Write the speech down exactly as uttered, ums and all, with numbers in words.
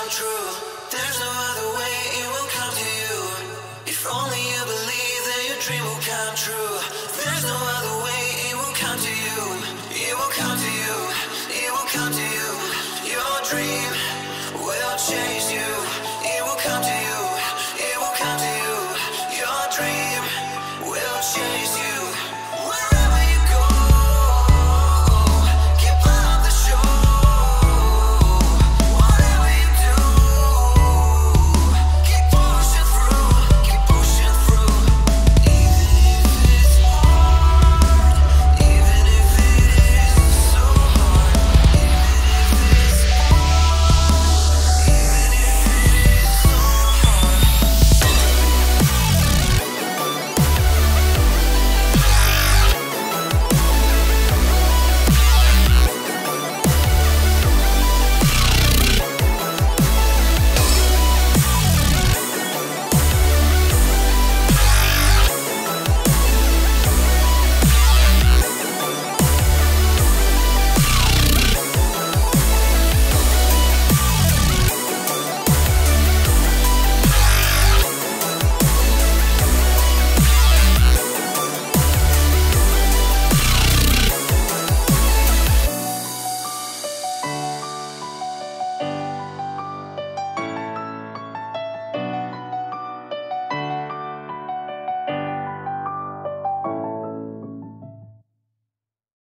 come true. There's no other way, it will come to you. If only you believe that your dream will come true. There's no other way, it will come to you. It will come to you, it will come to you. Your dream will chase you.